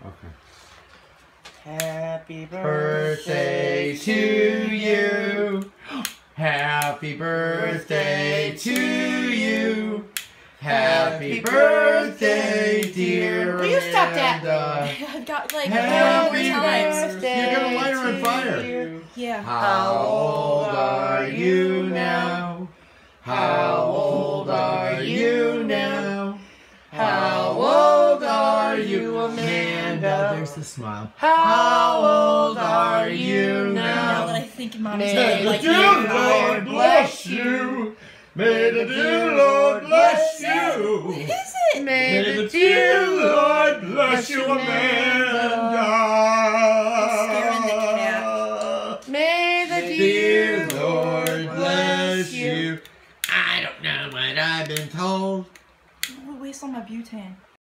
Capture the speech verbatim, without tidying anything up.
Okay. Happy Birthday to you. Happy birthday to you. Happy birthday, dear Will you stop that? Amanda. I got like Happy twenty more times. birthday You're gonna light her on to fire. you. Yeah. How old are you now? How old are you now? How old are you, Amanda? There's the smile. How old are you Now that I now? think Mom's May gonna the like dear me. Lord bless you. May the dear Lord bless you. What is it? May May the dear Lord bless you, Amanda. Scaring the cat. May the Dear Lord bless you. I don't know what I've been told. Don't waste all my butane.